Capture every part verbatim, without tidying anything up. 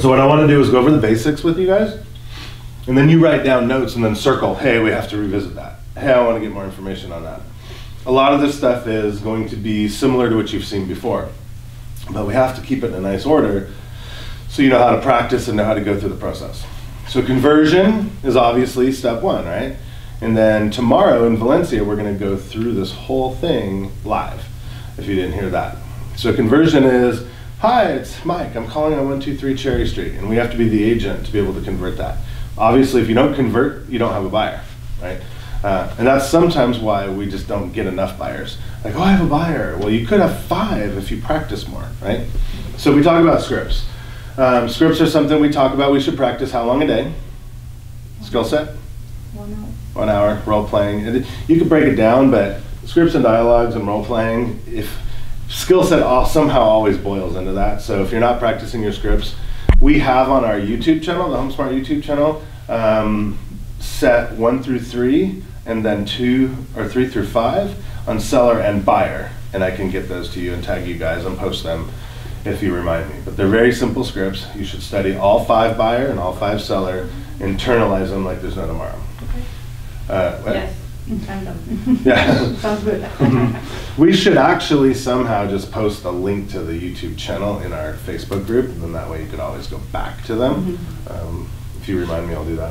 So what I want to do is go over the basics with you guys, and then you write down notes and then circle, hey, we have to revisit that. Hey, I want to get more information on that. A lot of this stuff is going to be similar to what you've seen before, but we have to keep it in a nice order so you know how to practice and know how to go through the process. So conversion is obviously step one, right? And then tomorrow in Valencia, we're going to go through this whole thing live, if you didn't hear that. So conversion is, hi, it's Mike. I'm calling on one two three Cherry Street, and we have to be the agent to be able to convert that. Obviously, if you don't convert, you don't have a buyer, right? Uh, and that's sometimes why we just don't get enough buyers. Like, oh, I have a buyer. Well, you could have five if you practice more, right? So we talk about scripts. Um, scripts are something we talk about. We should practice how long a day? Skill set? One hour. One hour, role playing. And you could break it down, but scripts and dialogues and role playing, if skill set all, somehow always boils into that. So if you're not practicing your scripts, we have on our YouTube channel, the HomeSmart YouTube channel, um, set one through three, and then two or three through five on seller and buyer. And I can get those to you and tag you guys and post them if you remind me. But they're very simple scripts. You should study all five buyer and all five seller, internalize them like there's no tomorrow. Okay. Uh, Yes, I'm done. Yeah. Sounds good. We should actually somehow just post a link to the YouTube channel in our Facebook group, and then that way you could always go back to them. Mm-hmm. um, if you remind me, I'll do that.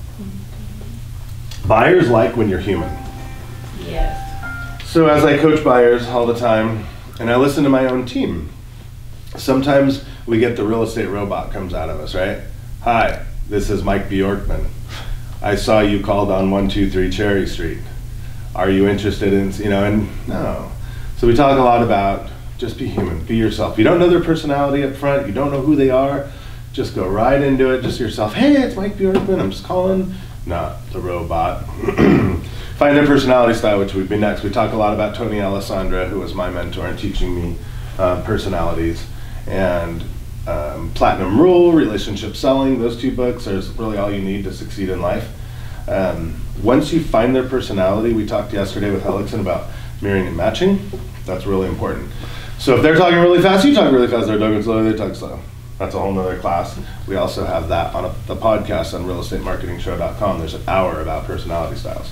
Mm-hmm. Buyers like when you're human. Yes. So as I coach buyers all the time, and I listen to my own team, sometimes we get the real estate robot comes out of us, right? Hi, this is Mike Bjorkman. I saw you called on one two three Cherry Street. Are you interested in, you know, and no. So we talk a lot about just be human, be yourself. You don't know their personality up front, you don't know who they are, just go right into it, just yourself. Hey, it's Mike Bjorkman, I'm just calling, not the robot. Find their personality style, which would be next. We talk a lot about Tony Alessandra, who was my mentor in teaching me uh, personalities. And um, Platinum Rule, Relationship Selling, those two books are really all you need to succeed in life. Um, once you find their personality, we talked yesterday with Helixson about mirroring and matching. That's really important. So if they're talking really fast, you talk really fast. They're talking slow, they talk slow. That's a whole nother class. We also have that on a, the podcast on real estate marketing show dot com. There's an hour about personality styles.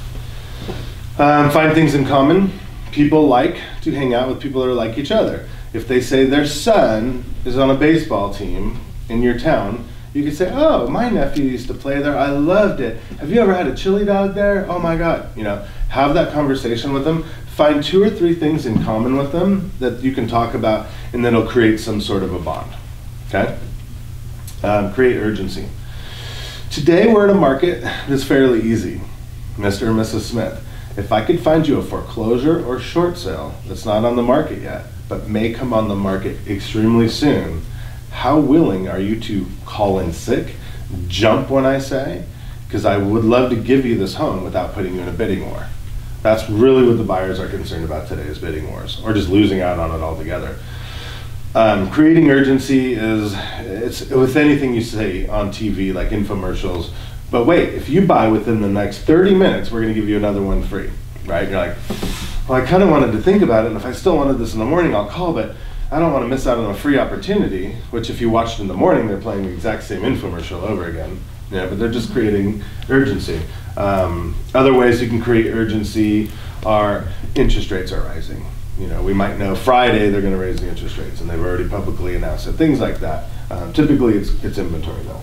Um, find things in common. People like to hang out with people that are like each other. If they say their son is on a baseball team in your town, you could say, oh, my nephew used to play there. I loved it. Have you ever had a chili dog there? Oh my God. You know, have that conversation with them. Find two or three things in common with them that you can talk about, and then it'll create some sort of a bond. Okay? Um, create urgency. Today we're in a market that's fairly easy, Mister and Missus Smith. If I could find you a foreclosure or short sale that's not on the market yet, but may come on the market extremely soon, how willing are you to call in sick, jump when I say, because I would love to give you this home without putting you in a bidding war. That's really what the buyers are concerned about today, is bidding wars, or just losing out on it altogether. Um, creating urgency is, it's with anything you say on T V, like infomercials, but wait, if you buy within the next thirty minutes, we're gonna give you another one free, right? You're like, well, I kind of wanted to think about it, and if I still wanted this in the morning, I'll call, but I don't want to miss out on a free opportunity, which if you watched in the morning, they're playing the exact same infomercial over again. Yeah, but they're just creating urgency. Um, other ways you can create urgency are interest rates are rising. You know, we might know Friday they're going to raise the interest rates, and they've already publicly announced it. Things like that. Um, typically, it's, it's inventory though.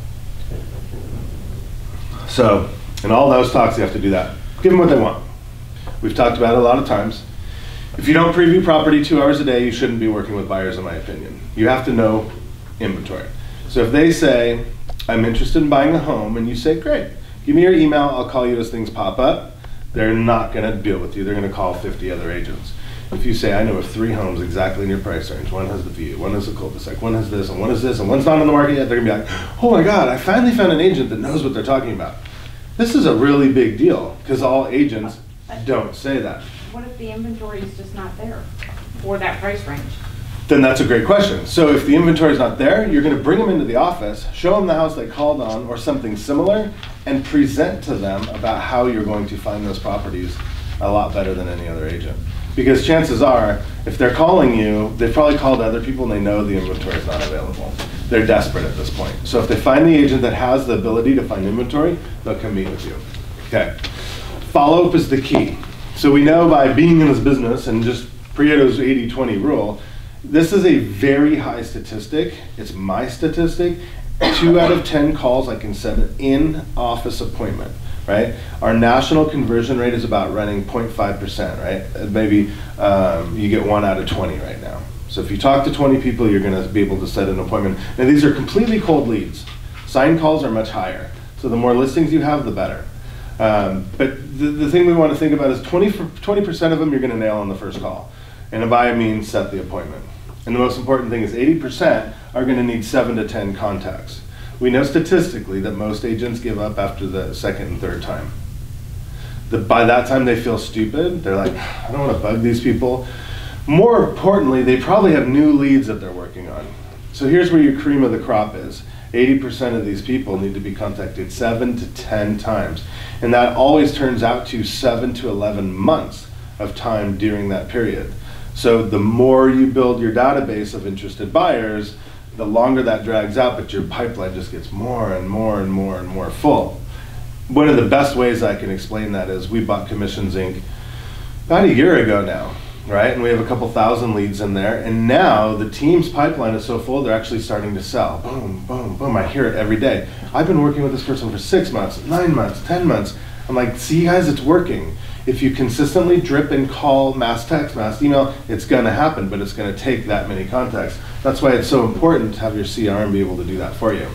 So, in all those talks, you have to do that. Give them what they want. We've talked about it a lot of times. If you don't preview property two hours a day, you shouldn't be working with buyers, in my opinion. You have to know inventory. So if they say, I'm interested in buying a home, and you say, great, give me your email, I'll call you as things pop up, they're not going to deal with you. They're going to call fifty other agents. If you say, I know of three homes exactly in your price range, one has the view, one has a cul-de-sac, one has this, and one has this, and one's not on the market yet, they're going to be like, oh my God, I finally found an agent that knows what they're talking about. This is a really big deal, because all agents don't say that. What if the inventory is just not there for that price range? Then that's a great question. So if the inventory is not there, you're going to bring them into the office, show them the house they called on or something similar, and present to them about how you're going to find those properties a lot better than any other agent. Because chances are, if they're calling you, they've probably called other people and they know the inventory is not available. they're desperate at this point. So if they find the agent that has the ability to find inventory, they'll come meet with you. Okay. Follow-up is the key. So we know by being in this business and just Prieto's eighty twenty rule, this is a very high statistic. It's my statistic. Two out of ten calls I can set an in-office appointment, right? Our national conversion rate is about running zero point five percent, right? Maybe um, you get one out of twenty right now. So if you talk to twenty people, you're gonna be able to set an appointment. Now these are completely cold leads. Signed calls are much higher. So the more listings you have, the better. Um, but the, the thing we want to think about is twenty percent of them you're gonna nail on the first call. And by means, set the appointment. And the most important thing is eighty percent are gonna need seven to ten contacts. We know statistically that most agents give up after the second and third time. The, by that time they feel stupid. They're like, I don't wanna bug these people. More importantly, they probably have new leads that they're working on. So here's where your cream of the crop is. eighty percent of these people need to be contacted seven to ten times. And that always turns out to seven to eleven months of time during that period. So the more you build your database of interested buyers, the longer that drags out, but your pipeline just gets more and more and more and more full. One of the best ways I can explain that is we bought Commissions Incorporated about a year ago now. Right, and we have a couple thousand leads in there, and now the team's pipeline is so full they're actually starting to sell. Boom, boom, boom. I hear it every day. I've been working with this person for six months, nine months, ten months. I'm like, see guys, it's working. If you consistently drip and call, mass text, mass email, it's gonna happen, but it's gonna take that many contacts. That's why it's so important to have your C R M be able to do that for you.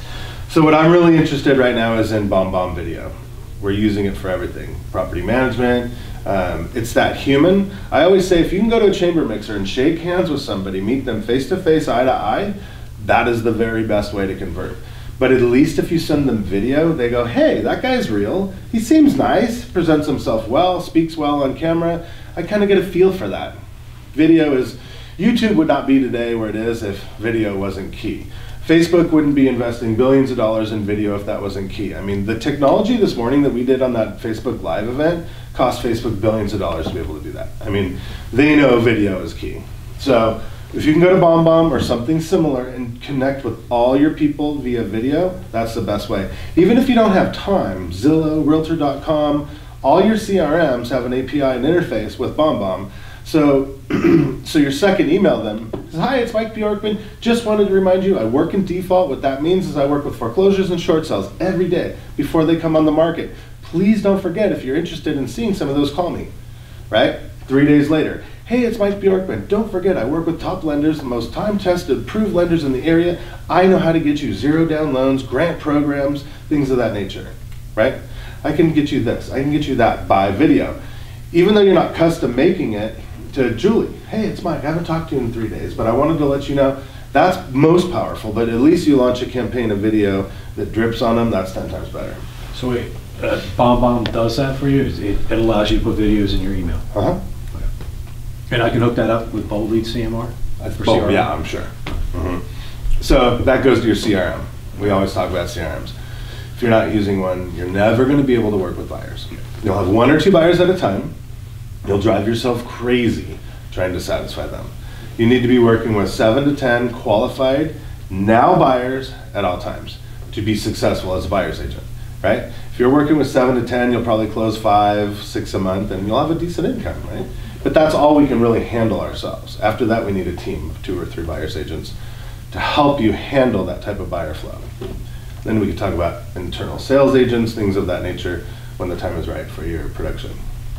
So what I'm really interested right now is in BombBomb Video. We're using it for everything. Property management, um, it's that human. I always say if you can go to a chamber mixer and shake hands with somebody, meet them face to face, eye to eye, that is the very best way to convert. But at least if you send them video, they go, hey, that guy's real. He seems nice, presents himself well, speaks well on camera. I kind of get a feel for that. Video is, YouTube would not be today where it is if video wasn't key. Facebook wouldn't be investing billions of dollars in video if that wasn't key. I mean, the technology this morning that we did on that Facebook Live event cost Facebook billions of dollars to be able to do that. I mean, they know video is key. So if you can go to BombBomb or something similar and connect with all your people via video, that's the best way. Even if you don't have time, Zillow, Realtor dot com, all your C R Ms have an A P I and interface with BombBomb. So, so your second email them, says, hi, it's Mike Bjorkman. Just wanted to remind you, I work in default. What that means is I work with foreclosures and short sales every day before they come on the market. Please don't forget, if you're interested in seeing some of those, call me, right? Three days later, hey, it's Mike Bjorkman. Don't forget, I work with top lenders, the most time-tested, approved lenders in the area. I know how to get you zero-down loans, grant programs, things of that nature, right? I can get you this, I can get you that by video. Even though you're not custom making it, to Julie, hey, it's Mike, I haven't talked to you in three days, but I wanted to let you know that's most powerful, but at least you launch a campaign of video that drips on them, that's ten times better. So wait, uh, BombBomb does that for you? It, it allows you to put videos in your email? Uh-huh. Okay. And I can hook that up with Bold Lead C M R? For C R M? Yeah, I'm sure. Mm-hmm. So that goes to your C R M. We always talk about C R Ms. If you're not using one, you're never gonna be able to work with buyers. You'll have one or two buyers at a time. You'll drive yourself crazy trying to satisfy them. You need to be working with seven to ten qualified, now buyers at all times to be successful as a buyer's agent, right? If you're working with seven to ten, you'll probably close five, six a month, and you'll have a decent income, right? But that's all we can really handle ourselves. After that, we need a team of two or three buyer's agents to help you handle that type of buyer flow. Then we can talk about internal sales agents, things of that nature, when the time is right for your production.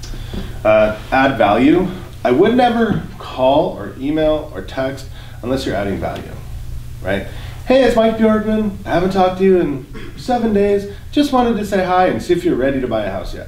Uh, add value. I would never call or email or text unless you're adding value, right? Hey, it's Mike Bjorkman. I haven't talked to you in seven days. Just wanted to say hi and see if you're ready to buy a house yet.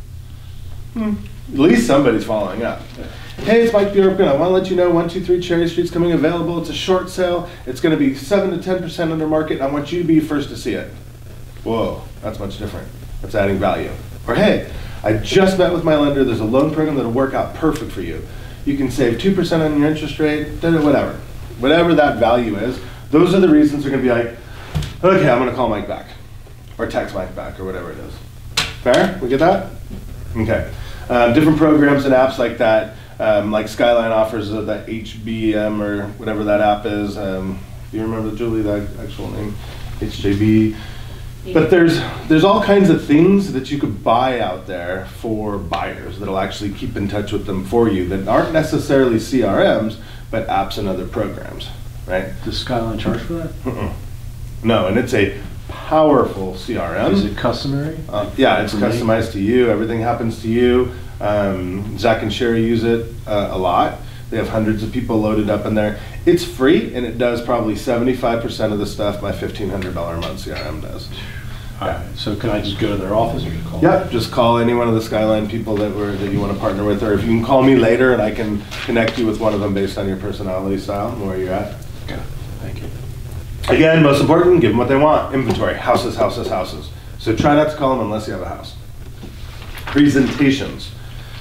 Hmm. At least somebody's following up. Hey, it's Mike Bjorkman. I want to let you know one two three Cherry Street's coming available. It's a short sale. It's going to be seven to ten percent under market. I want you to be first to see it. Whoa, that's much different. That's adding value. Or hey, I just met with my lender. There's a loan program that'll work out perfect for you. You can save two percent on your interest rate, whatever. Whatever that value is, those are the reasons they're gonna be like, okay, I'm gonna call Mike back. Or text Mike back, or whatever it is. Fair? We get that? Okay. Um, different programs and apps like that, um, like Skyline offers uh, that H B M or whatever that app is. Um, Do you remember, Julie, that actual name? H J B. But there's there's all kinds of things that you could buy out there for buyers that'll actually keep in touch with them for you that aren't necessarily C R Ms, but apps and other programs, right? Does Skyline charge for that? Mm-mm. No, and it's a powerful C R M. Is it customary? Uh, yeah, it's customized to you. Everything happens to you. Um, Zach and Sherry use it uh, a lot. They have hundreds of people loaded up in there. It's free, and it does probably seventy-five percent of the stuff my fifteen hundred dollars a month C R M does. All right, so can I just go to their office or just call them? Yep, just call any one of the Skyline people that were that you want to partner with, or if you can call me later and I can connect you with one of them based on your personality style and where you're at. Okay, thank you. Again, most important, give them what they want. Inventory, houses, houses, houses. So try not to call them unless you have a house. Presentations.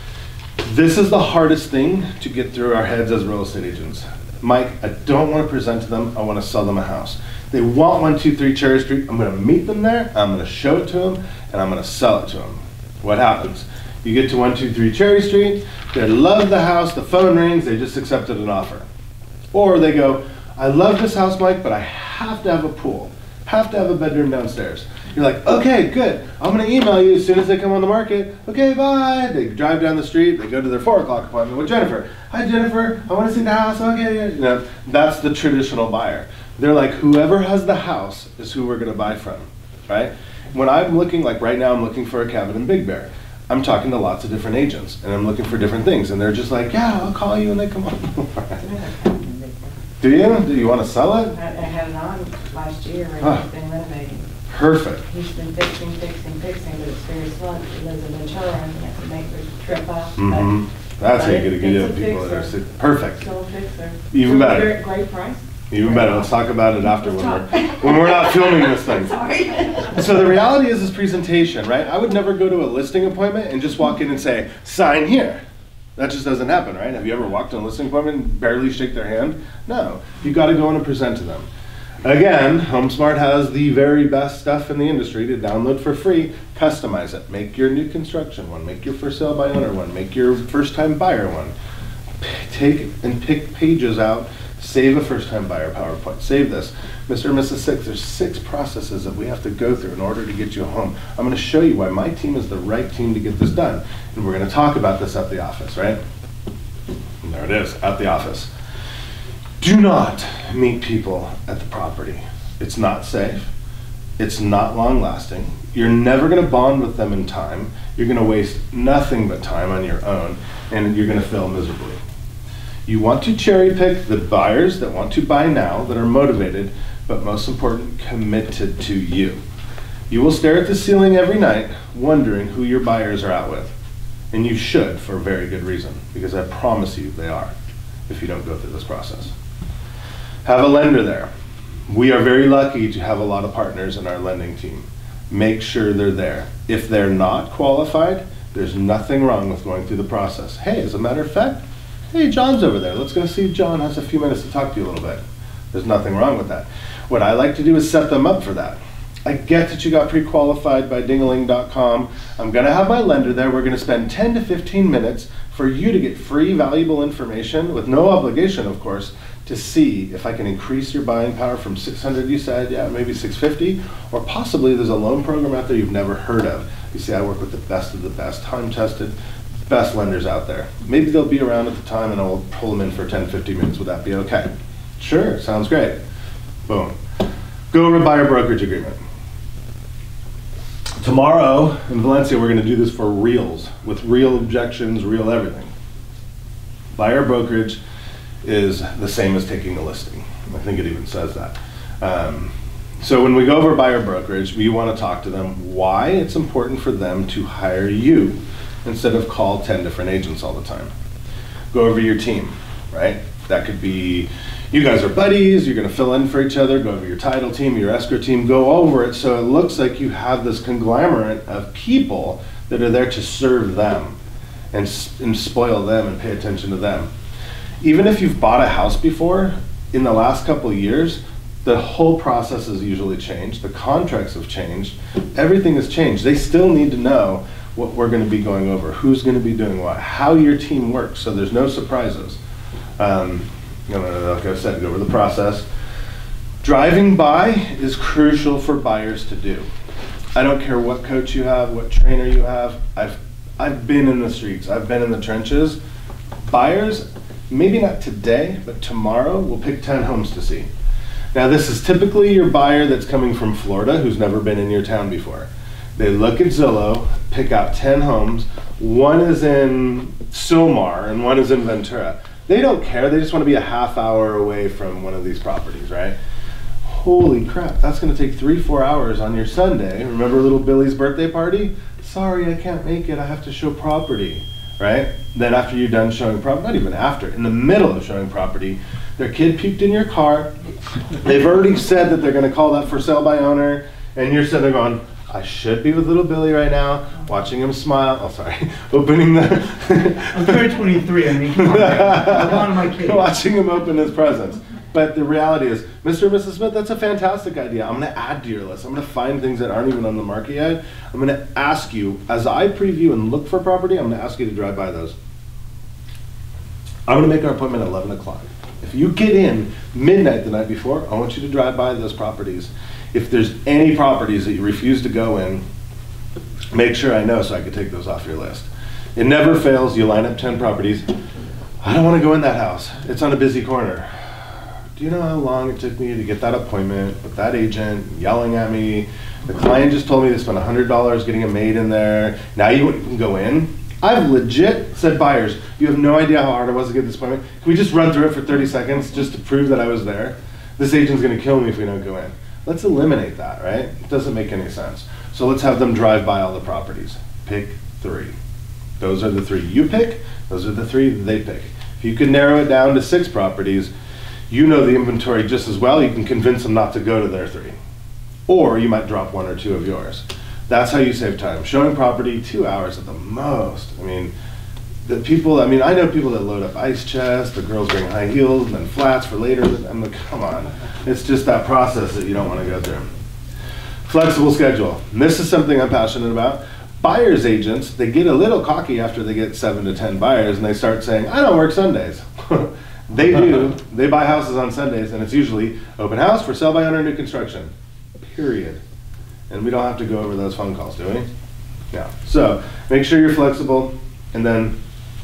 This is the hardest thing to get through our heads as real estate agents. Mike, I don't want to present to them, I want to sell them a house. They want one two three Cherry Street, I'm going to meet them there, I'm going to show it to them, and I'm going to sell it to them. What happens? You get to one two three Cherry Street, they love the house, the phone rings, they just accepted an offer. Or they go, I love this house, Mike, but I have to have a pool, have to have a bedroom downstairs. You're like, okay, good. I'm gonna email you as soon as they come on the market. Okay, bye. They drive down the street, they go to their four o'clock appointment with Jennifer. Hi, Jennifer, I wanna see the house, okay. Yeah. You know, that's the traditional buyer. They're like, whoever has the house is who we're gonna buy from, right? When I'm looking, like right now, I'm looking for a cabin in Big Bear. I'm talking to lots of different agents, and I'm looking for different things, and they're just like, yeah, I'll call you when they come on. Do you? Do you wanna sell it? I I had it on last year, and Huh. he's been renovating. Perfect. He's been fixing, fixing, fixing, but it's very slow. He lives in Ventura, and he has to make the trip up. Mm-hmm. That's how you gotta get It's a in people that are fixer. sick. Perfect. Still a fixer. Even Still a better. very Great price. Even Great better. price. Let's talk about it after when we're, Let's talk. when we're not filming this thing. Sorry. So the reality is this presentation, right? I would never go to a listing appointment and just walk in and say, sign here. That just doesn't happen, right? Have you ever walked to a listing appointment and barely shake their hand? No. You gotta go in and present to them. Again, HomeSmart has the very best stuff in the industry to download for free. Customize it. Make your new construction one. Make your for sale by owner one. Make your first time buyer one. Take and pick pages out. Save a first time buyer PowerPoint. Save this. Mister and Missus Six, there's six processes that we have to go through in order to get you a home. I'm gonna show you why my team is the right team to get this done. And we're gonna talk about this at the office, right? And there it is, at the office. Do not meet people at the property. It's not safe. It's not long lasting. You're never gonna bond with them in time. You're gonna waste nothing but time on your own, and you're gonna fail miserably. You want to cherry pick the buyers that want to buy now, that are motivated, but most important, committed to you. You will stare at the ceiling every night, wondering who your buyers are out with. And you should, for a very good reason, because I promise you they are, if you don't go through this process. Have a lender there. We are very lucky to have a lot of partners in our lending team. Make sure they're there. If they're not qualified, there's nothing wrong with going through the process. Hey, as a matter of fact, hey, John's over there. Let's go see if John has a few minutes to talk to you a little bit. There's nothing wrong with that. What I like to do is set them up for that. I get that you got pre-qualified by dingaling dot com. I'm gonna have my lender there. We're gonna spend ten to fifteen minutes for you to get free, valuable information with no obligation, of course, to see if I can increase your buying power from six hundred, you said, yeah, maybe six fifty, or possibly there's a loan program out there you've never heard of. You see, I work with the best of the best, time-tested, best lenders out there. Maybe they'll be around at the time and I'll pull them in for ten, fifteen minutes. Would that be okay? Sure, sounds great. Boom. Go over buyer brokerage agreement. Tomorrow in Valencia, we're gonna do this for reals, with real objections, real everything. Buyer brokerage is the same as taking a listing. I think it even says that. Um, so when we go over buyer brokerage, we wanna talk to them why it's important for them to hire you instead of call ten different agents all the time. Go over your team, right? That could be, you guys are buddies, you're gonna fill in for each other, go over your title team, your escrow team, go over it so it looks like you have this conglomerate of people that are there to serve them and, and spoil them and pay attention to them. Even if you've bought a house before, in the last couple of years, the whole process has usually changed, the contracts have changed, everything has changed. They still need to know what we're gonna be going over, who's gonna be doing what, how your team works, so there's no surprises. Um, you know, like I said, go over the process. Driving by is crucial for buyers to do. I don't care what coach you have, what trainer you have. I've, I've been in the streets, I've been in the trenches. Buyers, maybe not today, but tomorrow, will pick ten homes to see. Now this is typically your buyer that's coming from Florida who's never been in your town before. They look at Zillow, pick out ten homes. One is in Sylmar and one is in Ventura. They don't care, they just want to be a half hour away from one of these properties, right? Holy crap, that's gonna take three, four hours on your Sunday. Remember little Billy's birthday party? Sorry, I can't make it, I have to show property, right? Then after you're done showing property, not even after, in the middle of showing property, their kid puked in your car. They've already said that they're gonna call that for sale by owner, and you're sitting there going, I should be with little Billy right now, watching him smile. Oh, sorry. Opening the. I'm turning twenty-three. I mean, come on, man. I'm on my kid. Watching him open his presents. But the reality is, Mister and Missus Smith, that's a fantastic idea. I'm going to add to your list. I'm going to find things that aren't even on the market yet. I'm going to ask you, as I preview and look for property, I'm going to ask you to drive by those. I'm going to make our appointment at eleven o'clock. If you get in midnight the night before, I want you to drive by those properties. If there's any properties that you refuse to go in, make sure I know so I can take those off your list. It never fails. You line up ten properties. I don't want to go in that house. It's on a busy corner. Do you know how long it took me to get that appointment with that agent yelling at me? The client just told me they spent one hundred dollars getting a maid in there. Now you can go in. I've legit said, buyers, you have no idea how hard it was to get this appointment. Can we just run through it for thirty seconds just to prove that I was there? This agent's going to kill me if we don't go in. Let's eliminate that, right? It doesn't make any sense. So let's have them drive by all the properties. Pick three. Those are the three you pick. Those are the three they pick. If you can narrow it down to six properties, you know the inventory just as well. You can convince them not to go to their three. Or you might drop one or two of yours. That's how you save time. Showing property, two hours at the most. I mean, the people, I mean, I know people that load up ice chests, the girls wearing high heels and then flats for later. I'm like, come on. It's just that process that you don't want to go through. Flexible schedule. And this is something I'm passionate about. Buyers agents, they get a little cocky after they get seven to ten buyers and they start saying, I don't work Sundays. They do. They buy houses on Sundays and it's usually open house for sale by owner new construction. Period. And we don't have to go over those phone calls, do we? Yeah. So make sure you're flexible. And then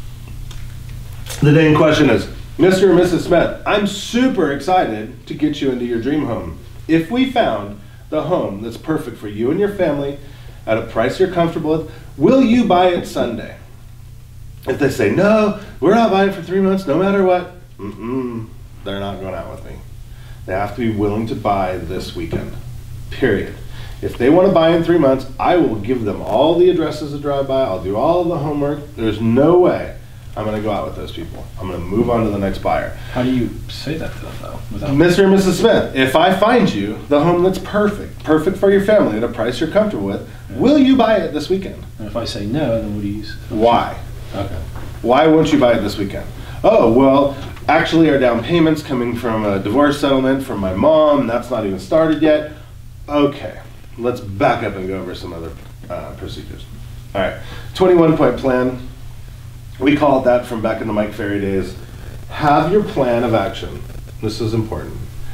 the day in question is, Mister or Missus Smith, I'm super excited to get you into your dream home. If we found the home that's perfect for you and your family at a price you're comfortable with, will you buy it Sunday? If they say, no, we're not buying for three months no matter what, mm-mm, they're not going out with me. They have to be willing to buy this weekend, period. If they want to buy in three months, I will give them all the addresses to drive by. I'll do all of the homework. There's no way I'm going to go out with those people. I'm going to move on to the next buyer. How do you say that to them, though? Without Mister and Missus Smith, if I find you the home that's perfect, perfect for your family at a price you're comfortable with, yeah. will you buy it this weekend? And if I say no, then what do you use? Why? Okay. Why won't you buy it this weekend? Oh, well, actually our down payment's coming from a divorce settlement from my mom. That's not even started yet. Okay. Let's back up and go over some other uh, procedures. All right, twenty-one point plan. We call it that from back in the Mike Ferry days. Have your plan of action. This is important.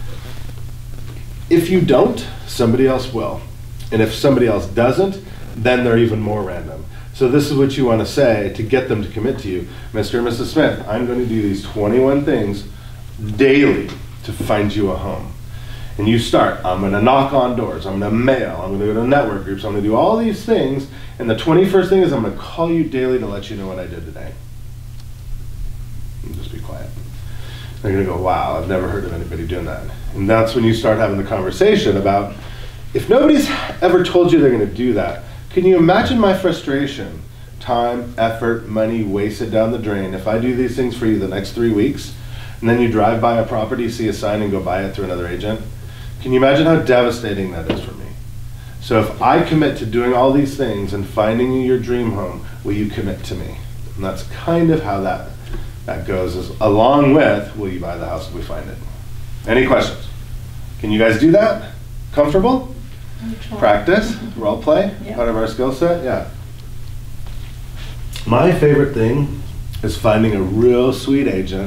If you don't, somebody else will. And if somebody else doesn't, then they're even more random. So this is what you want to say to get them to commit to you. Mister and Missus Smith, I'm going to do these twenty-one things daily to find you a home. And you start, I'm going to knock on doors, I'm going to mail, I'm going to go to network groups, I'm going to do all these things, and the twenty-first thing is I'm going to call you daily to let you know what I did today. And just be quiet. They're going to go, wow, I've never heard of anybody doing that. And that's when you start having the conversation about, if nobody's ever told you they're going to do that, can you imagine my frustration? Time, effort, money wasted down the drain. If I do these things for you the next three weeks, and then you drive by a property, see a sign, and go buy it through another agent, can you imagine how devastating that is for me? So if I commit to doing all these things and finding you your dream home, will you commit to me? And that's kind of how that, that goes, is along with, will you buy the house if we find it? Any questions? Can you guys do that? Comfortable? Practice, role play, Yep. part of our skill set, yeah. My favorite thing is finding a real sweet agent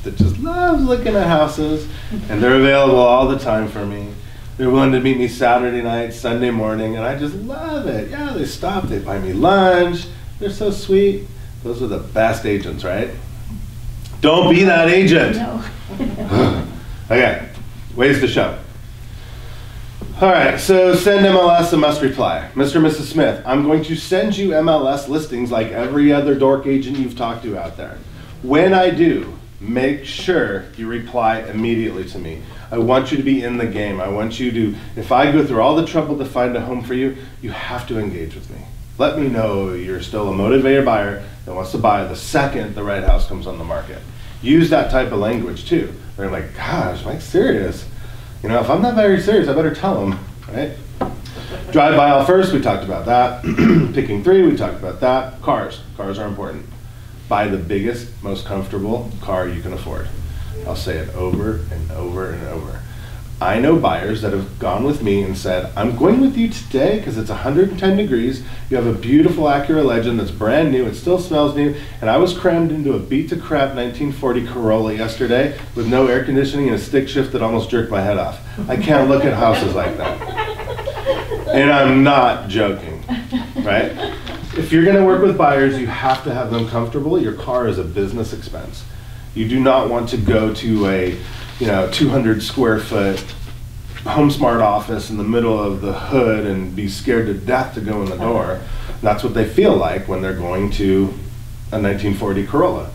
that just loves looking at houses, and they're available all the time for me. They're willing to meet me Saturday night, Sunday morning, and I just love it. Yeah, they stop, they buy me lunch. They're so sweet. Those are the best agents, right? Don't be that agent. No. Okay, ways to show. All right, so send M L S a must reply. Mister and Missus Smith, I'm going to send you M L S listings like every other dork agent you've talked to out there. When I do, make sure you reply immediately to me. I want you to be in the game. I want you to, if I go through all the trouble to find a home for you, you have to engage with me. Let me know you're still a motivated buyer that wants to buy the second the right house comes on the market. Use that type of language too. They're like, gosh, Mike's serious. You know, if I'm not very serious, I better tell him, right? Drive by aisle first, we talked about that. Picking three, we talked about that. Cars, cars are important. Buy the biggest, most comfortable car you can afford. I'll say it over and over and over. I know buyers that have gone with me and said, I'm going with you today because it's one hundred ten degrees. You have a beautiful Acura Legend that's brand new. It still smells new. And I was crammed into a beat to crap nineteen forty Corolla yesterday with no air conditioning and a stick shift that almost jerked my head off. I can't look at houses like that. And I'm not joking, right? If you're going to work with buyers, you have to have them comfortable. Your car is a business expense. You do not want to go to a, you know, two hundred square foot HomeSmart office in the middle of the hood and be scared to death to go in the door. That's what they feel like when they're going to a nineteen forty Corolla.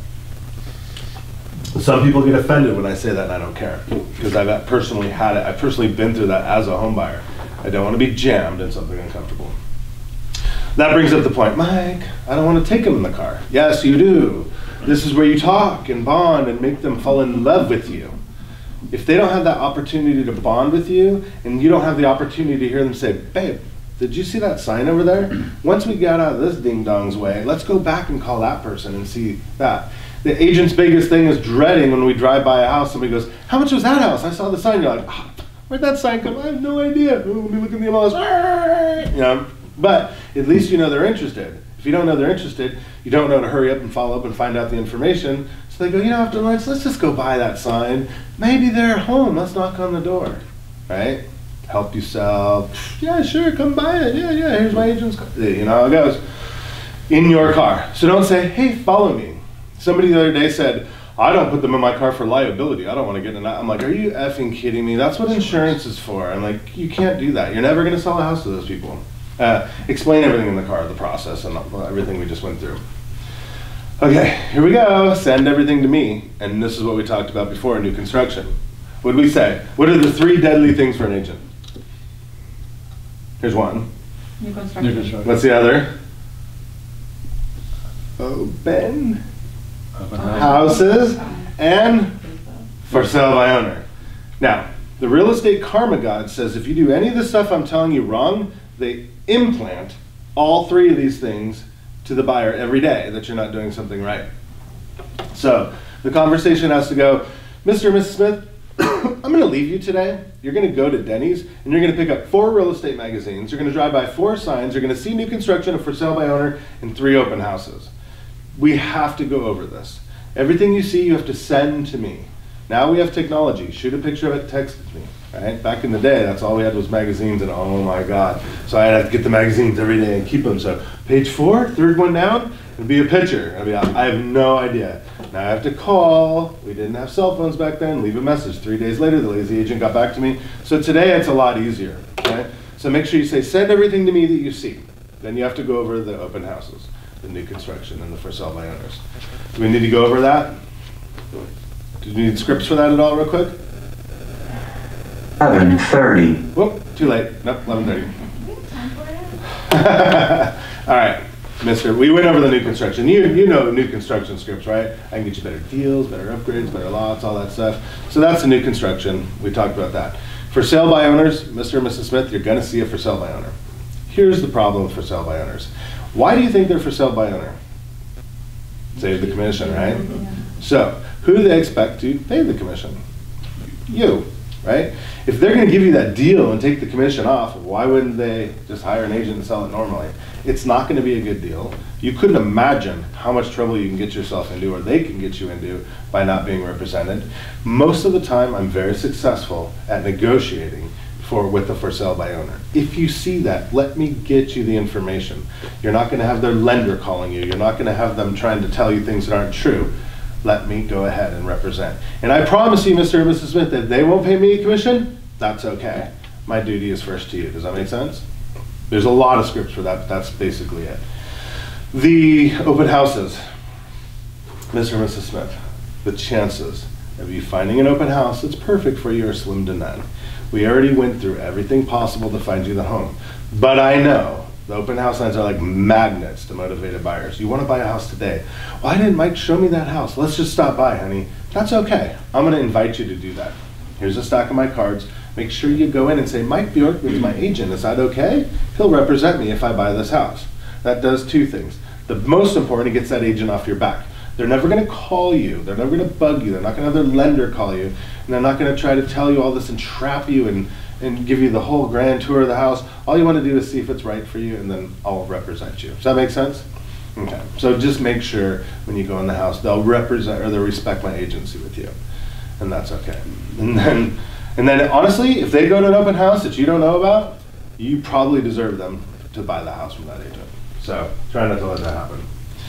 Some people get offended when I say that, and I don't care, because I've personally had it. I've personally been through that as a home buyer. I don't want to be jammed in something uncomfortable. That brings up the point, Mike, I don't want to take them in the car. Yes, you do. This is where you talk and bond and make them fall in love with you. If they don't have that opportunity to bond with you, and you don't have the opportunity to hear them say, babe, did you see that sign over there? Once we get out of this ding-dong's way, let's go back and call that person and see that. The agent's biggest thing is dreading when we drive by a house, somebody goes, how much was that house? I saw the sign. You're like, oh, where'd that sign come? I have no idea. Ooh, let me look in the M L S. You know, but at least you know they're interested. If you don't know they're interested, you don't know to hurry up and follow up and find out the information. So they go, you know, after lunch, let's just go buy that sign. Maybe they're home. Let's knock on the door, right? Help you sell. Yeah, sure, come buy it. Yeah, yeah, here's my agent's car. You know how it goes. In your car. So don't say, hey, follow me. Somebody the other day said, I don't put them in my car for liability. I don't want to get in that. I'm like, are you effing kidding me? That's what insurance is for. I'm like, you can't do that. You're never going to sell a house to those people. Uh, explain everything in the car, the process, and everything we just went through. Okay, here we go. Send everything to me. And this is what we talked about before, new construction. What did we say? What are the three deadly things for an agent? Here's one. New construction. New construction. What's the other? Open Open house. houses and for sale by owner. Now, the real estate karma god says if you do any of the stuff I'm telling you wrong, they implant all three of these things to the buyer every day that you're not doing something right. So the conversation has to go, Mister and Missus Smith, I'm going to leave you today. You're going to go to Denny's and you're going to pick up four real estate magazines. You're going to drive by four signs. You're going to see new construction, a for sale by owner, and three open houses. We have to go over this. Everything you see, you have to send to me. Now we have technology. Shoot a picture of it, text it to me. Right? Back in the day, that's all we had was magazines, and oh my God. So I had to get the magazines every day and keep them. So page four, third one down, it'd be a picture. I'd be, I have no idea. Now I have to call. We didn't have cell phones back then. Leave a message. Three days later, the lazy agent got back to me. So today, it's a lot easier. Okay? So make sure you say, send everything to me that you see. Then you have to go over the open houses, the new construction, and the for sale by owners. Do we need to go over that? Do you need scripts for that at all, real quick? eleven thirty. Whoop, too late. Nope, eleven thirty. All right, mister, we went over the new construction. You you know new construction scripts, right? I can get you better deals, better upgrades, better lots, all that stuff. So that's the new construction. We talked about that. For sale by owners, Mister and Missus Smith, you're going to see a for sale by owner. Here's the problem with for sale by owners. Why do you think they're for sale by owner? Save the commission, right? So who do they expect to pay the commission? You, right? If they're going to give you that deal and take the commission off, why wouldn't they just hire an agent and sell it normally? It's not going to be a good deal. You couldn't imagine how much trouble you can get yourself into, or they can get you into, by not being represented. Most of the time, I'm very successful at negotiating for with the for sale by owner. If you see that, let me get you the information. You're not going to have their lender calling you. You're not going to have them trying to tell you things that aren't true. Let me go ahead and represent. And I promise you, Mister and Missus Smith, that they won't pay me a commission. That's okay. My duty is first to you. Does that make sense? There's a lot of scripts for that, but that's basically it. The open houses. Mister and Missus Smith, the chances of you finding an open house that's perfect for you are slim to none. We already went through everything possible to find you the home. But I know the open house signs are like magnets to motivated buyers. You want to buy a house today. Why didn't Mike show me that house? Let's just stop by, honey. That's okay. I'm going to invite you to do that. Here's a stack of my cards. Make sure you go in and say, Mike Bjorkman's my agent. Is that okay? He'll represent me if I buy this house. That does two things. The most important, it gets that agent off your back. They're never going to call you. They're never going to bug you. They're not going to have their lender call you. And they're not going to try to tell you all this and trap you and, and give you the whole grand tour of the house. All you want to do is see if it's right for you, and then I'll represent you. Does that make sense? Okay. So just make sure when you go in the house, they'll represent or they'll respect my agency with you. And that's okay. And then, and then honestly, if they go to an open house that you don't know about, you probably deserve them to buy the house from that agent. So try not to let that happen.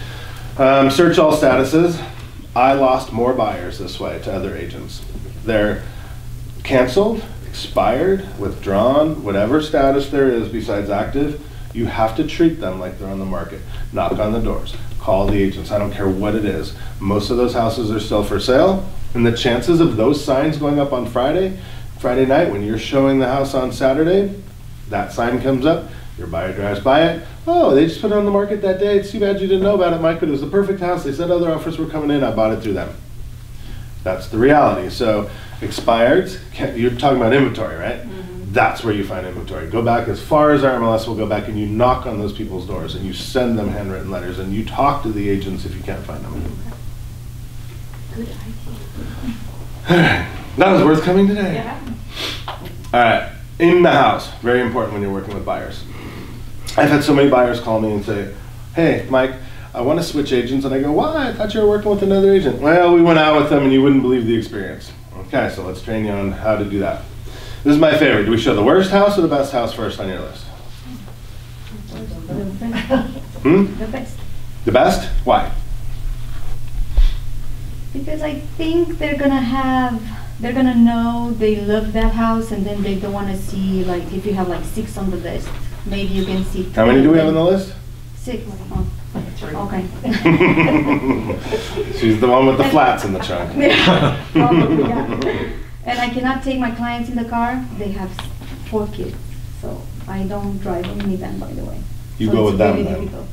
Um, search all statuses. I lost more buyers this way to other agents. They're canceled, expired, withdrawn, whatever status there is besides active. You have to treat them like they're on the market. Knock on the doors. Call the agents. I don't care what it is. Most of those houses are still for sale. And the chances of those signs going up on Friday, Friday night when you're showing the house on Saturday, that sign comes up, your buyer drives by it. Oh, they just put it on the market that day. It's too bad you didn't know about it, Mike, but it was the perfect house. They said other offers were coming in. I bought it through them. That's the reality. So expired, you're talking about inventory, right? Mm-hmm. That's where you find inventory. Go back as far as our M L S will go back, and you knock on those people's doors and you send them handwritten letters and you talk to the agents if you can't find them. Good idea. All right. That was worth coming today. Yeah. All right. In the house, very important when you're working with buyers. I've had so many buyers call me and say, hey, Mike, I want to switch agents. And I go, why? I thought you were working with another agent. Well, we went out with them and you wouldn't believe the experience. Okay, so let's train you on how to do that. This is my favorite. Do we show the worst house or the best house first on your list? Hmm? The best. The best? Why? Because I think they're gonna have, they're gonna know they love that house, and then they don't wanna see, like, if you have like six on the list, maybe you can see. How many do we have on the list? Six. Oh. Okay. She's the one with the flats in the trunk. Yeah, probably, yeah. And I cannot take my clients in the car. They have four kids, so I don't drive a minivan, by the way. You So go it's with them very then. difficult.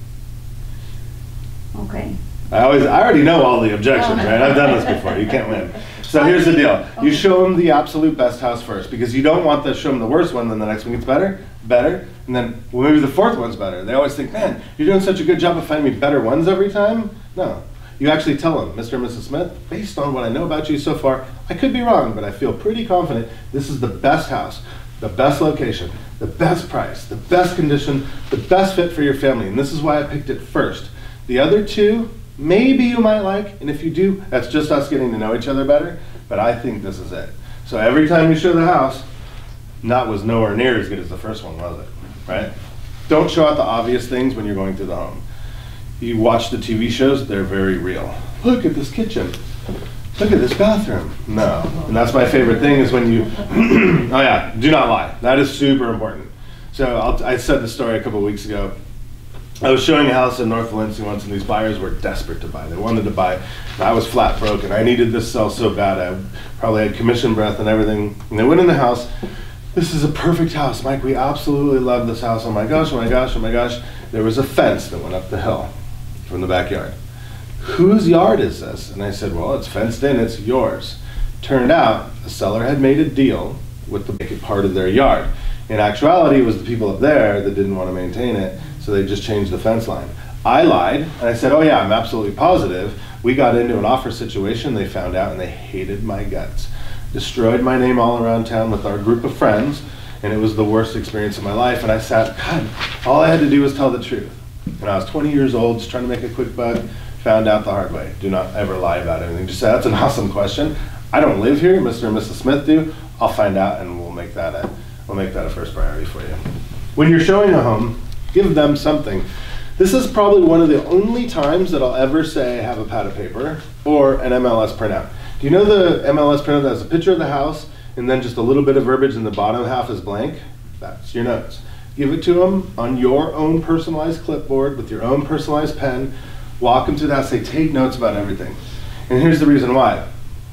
Okay. I always, I already know all the objections, right? I've done this before. You can't win. So here's the deal. You show them the absolute best house first, because you don't want to show them the worst one, then the next one gets better, better, and then well, maybe the fourth one's better. They always think, man, you're doing such a good job of finding me better ones every time. No. You actually tell them, Mister and Missus Smith, based on what I know about you so far, I could be wrong, but I feel pretty confident this is the best house, the best location, the best price, the best condition, the best fit for your family, and this is why I picked it first. The other two, maybe you might like, and if you do, that's just us getting to know each other better, but I think this is it. So every time you show the house, not was nowhere near as good as the first one, was it? Right? Don't show out the obvious things when you're going through the home. You watch the T V shows, they're very real. Look at this kitchen. Look at this bathroom. No. And that's my favorite thing is when you, oh yeah, do not lie. That is super important. So I'll, I said this story a couple weeks ago. I was showing a house in North Valencia once, and these buyers were desperate to buy. They wanted to buy, and I was flat broke, and I needed this sell so bad. I probably had commission breath and everything. And they went in the house. This is a perfect house, Mike. We absolutely love this house. Oh my gosh, oh my gosh, oh my gosh. There was a fence that went up the hill from the backyard. Whose yard is this? And I said, well, it's fenced in, it's yours. Turned out, the seller had made a deal with the make it part of their yard. In actuality, it was the people up there that didn't want to maintain it, so they just changed the fence line. I lied, and I said, oh yeah, I'm absolutely positive. We got into an offer situation, they found out, and they hated my guts. Destroyed my name all around town with our group of friends, and it was the worst experience of my life, and I sat, God, all I had to do was tell the truth. And I was twenty years old, just trying to make a quick buck, found out the hard way. Do not ever lie about anything. Just say, that's an awesome question. I don't live here, Mister and Missus Smith do. I'll find out and we'll make that a, we'll make that a first priority for you. When you're showing a home, give them something. This is probably one of the only times that I'll ever say have a pad of paper or an M L S printout. Do you know the M L S printout that has a picture of the house and then just a little bit of verbiage and the bottom half is blank? That's your notes. Give it to them on your own personalized clipboard with your own personalized pen. Walk them through that, say take notes about everything. And here's the reason why.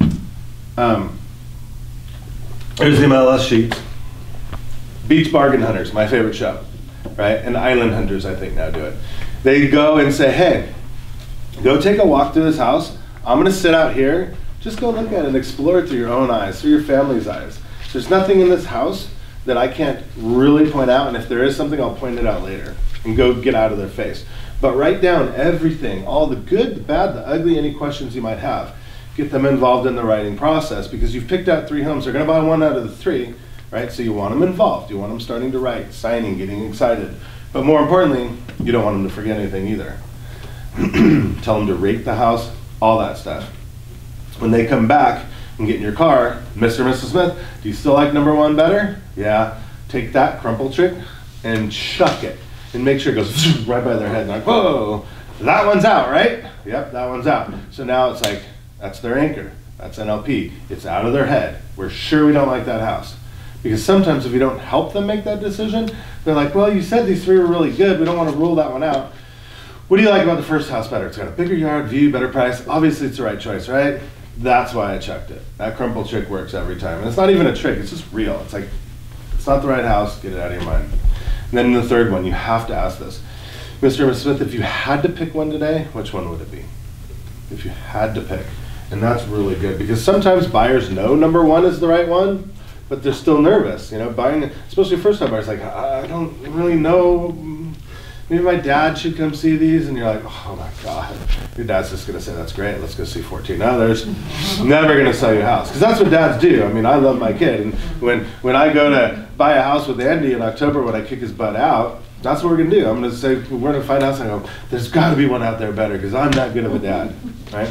Um, here's the M L S sheets. Beach Bargain Hunters, my favorite show, right? And Island Hunters, I think, now do it. They go and say, hey, go take a walk through this house. I'm gonna sit out here. Just go look at it and explore it through your own eyes, through your family's eyes. There's nothing in this house that I can't really point out, and if there is something, I'll point it out later and go get out of their face. But write down everything, all the good, the bad, the ugly, any questions you might have. Get them involved in the writing process because you've picked out three homes. They're gonna buy one out of the three, right? So you want them involved. You want them starting to write, signing, getting excited. But more importantly, you don't want them to forget anything either. Tell them to rate the house, all that stuff. When they come back and get in your car, Mister and Missus Smith, do you still like number one better? Yeah. Take that crumple trick and chuck it and make sure it goes right by their head. And like, whoa, that one's out, right? Yep, that one's out. So now it's like, that's their anchor. That's N L P. It's out of their head. We're sure we don't like that house. Because sometimes if you don't help them make that decision, they're like, well, you said these three were really good. We don't want to rule that one out. What do you like about the first house better? It's got a bigger yard, view, better price. Obviously it's the right choice, right? That's why I checked it. That crumple trick works every time. And it's not even a trick, it's just real. It's like, it's not the right house, get it out of your mind. And then the third one, you have to ask this. Mister and Missus Smith, if you had to pick one today, which one would it be? If you had to pick. And that's really good because sometimes buyers know number one is the right one, but they're still nervous. You know, buying, especially first time buyers, like, I don't really know. Maybe my dad should come see these, and you're like, oh my God. Your dad's just gonna say, that's great, let's go see fourteen others. Never gonna sell your house, because that's what dads do. I mean, I love my kid, and when, when I go to buy a house with Andy in October when I kick his butt out, that's what we're gonna do. I'm gonna say, we're gonna find a house, and I go, there's gotta be one out there better, because I'm that good of a dad, right?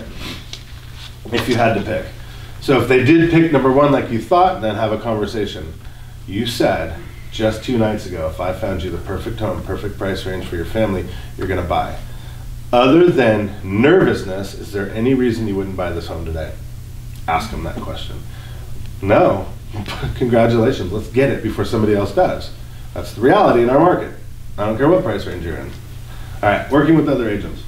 If you had to pick. So if they did pick number one like you thought, then have a conversation. You said, just two nights ago, if I found you the perfect home, perfect price range for your family, you're gonna buy. Other than nervousness, is there any reason you wouldn't buy this home today? Ask them that question. No, congratulations, let's get it before somebody else does. That's the reality in our market. I don't care what price range you're in. All right, working with other agents.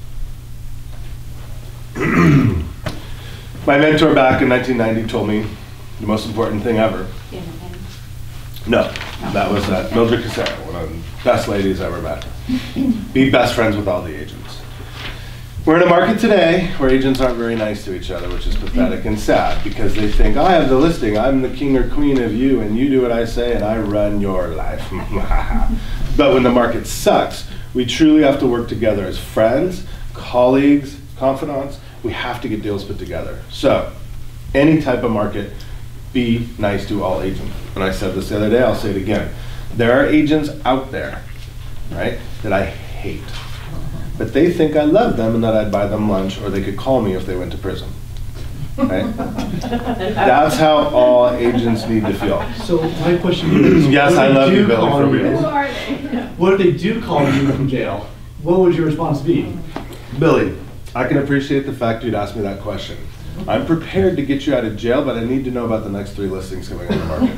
My mentor back in nineteen ninety told me the most important thing ever. No, that was uh, Mildred Casero, one of the best ladies I ever met. Be best friends with all the agents. We're in a market today where agents aren't very nice to each other, which is pathetic and sad because they think, I have the listing, I'm the king or queen of you, and you do what I say, and I run your life. But when the market sucks, we truly have to work together as friends, colleagues, confidants. We have to get deals put together. So, any type of market, be nice to all agents. And I said this the other day, I'll say it again. There are agents out there, right, that I hate. But they think I love them and that I'd buy them lunch or they could call me if they went to prison. Right? That's how all agents need to feel. So my question to you is, yes, I love you, Billy, for real. Who are they? What if they do call you from jail? What would your response be? Billy, I can appreciate the fact you'd ask me that question. I'm prepared to get you out of jail, but I need to know about the next three listings coming on the market.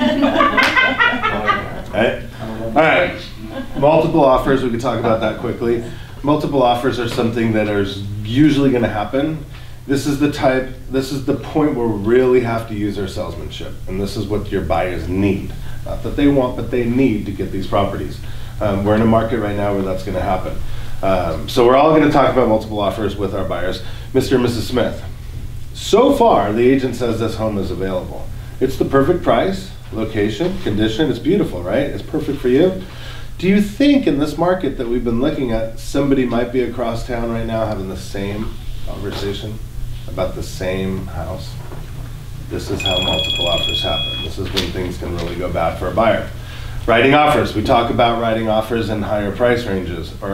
Right? All right. Multiple offers, we can talk about that quickly. Multiple offers are something that is usually going to happen. This is the type, this is the point where we really have to use our salesmanship. And this is what your buyers need. Not that they want, but they need to get these properties. Um, we're in a market right now where that's going to happen. Um, so we're all going to talk about multiple offers with our buyers. Mister and Missus Smith. So far, the agent says this home is available. It's the perfect price, location, condition. It's beautiful, right? It's perfect for you. Do you think in this market that we've been looking at, somebody might be across town right now having the same conversation about the same house? This is how multiple offers happen. This is when things can really go bad for a buyer. Writing offers. We talk about writing offers in higher price ranges or